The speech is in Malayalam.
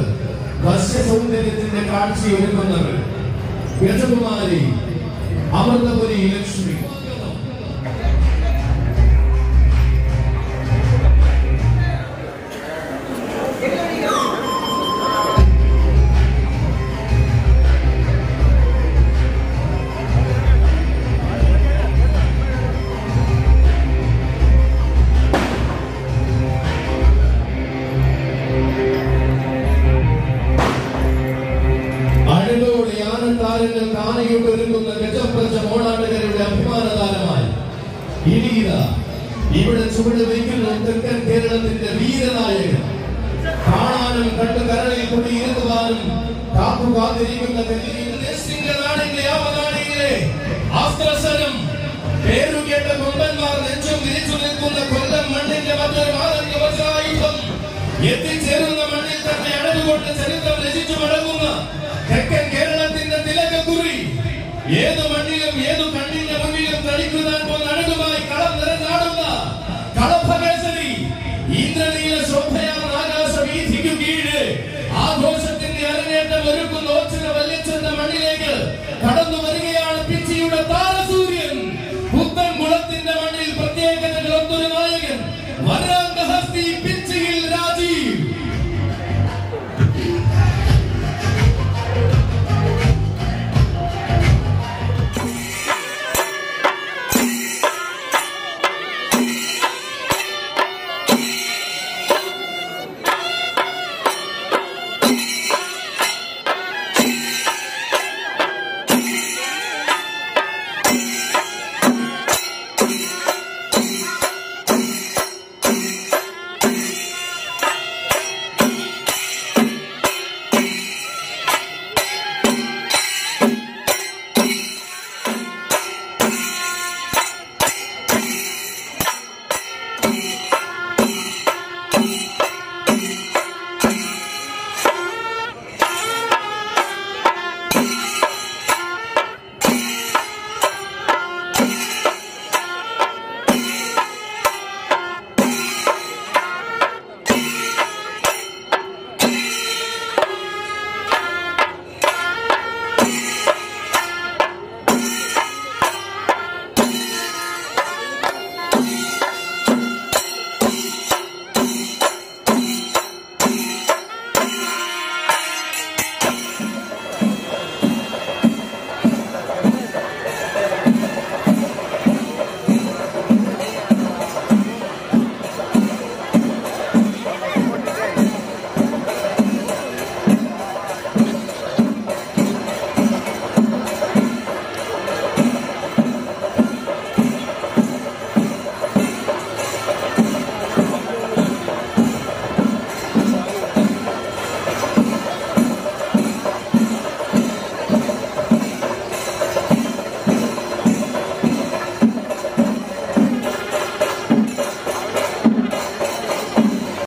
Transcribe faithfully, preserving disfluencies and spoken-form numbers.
വശ്യ സൗന്ദര്യത്തിന്റെ കാഴ്ചയൊരുക്കുന്നവർ ഗജകുമാരി അമൃതപുരി ലക്ഷ്മി. ഗജപ്രജമോളാട്ടുകാരുടെ അഭിമാനതാരമായി ഇവിടെ ചുവട് വയ്ക്കുന്ന തെക്കൻ കേരളത്തിന്റെ വീരനായകൻ, കാണാനും കണ്ടു കരളിൽ കുടിയിരുത്തുവാനും കാത്തു കാത്തിരിക്കുന്ന നാടിന്റെ യാമനാടിയിലെ അസ്ത്രസരം പേരുകേട്ട കൊമ്പന്മാർ നെഞ്ചും വിരിച്ചു നിൽക്കുന്ന കൊല്ലം മണ്ണിന്റെ മറ്റൊരു മാതൃക വജ്രായുധം എത്തിച്ചേരുന്ന മണ്ണിൽ തന്നെ അടവുകൊണ്ട് ചരിത്രം രചിച്ചു മടങ്ങുന്ന തെക്കൻ കേരളത്തിന്റെ തിലകക്കുറി. ഏതു മണ്ണിലും ഏതു കണ്ണിന്റെ മുന്നിലും തളിക്കുവാൻ പോകുന്നടുമായി കളം നിറഞ്ഞാടുന്ന കളഭകേസരി ഇന്ദ്രനീല ശോഭയാർന്ന ആകാശ വീഥിക്കു കീഴ് ആഘോഷ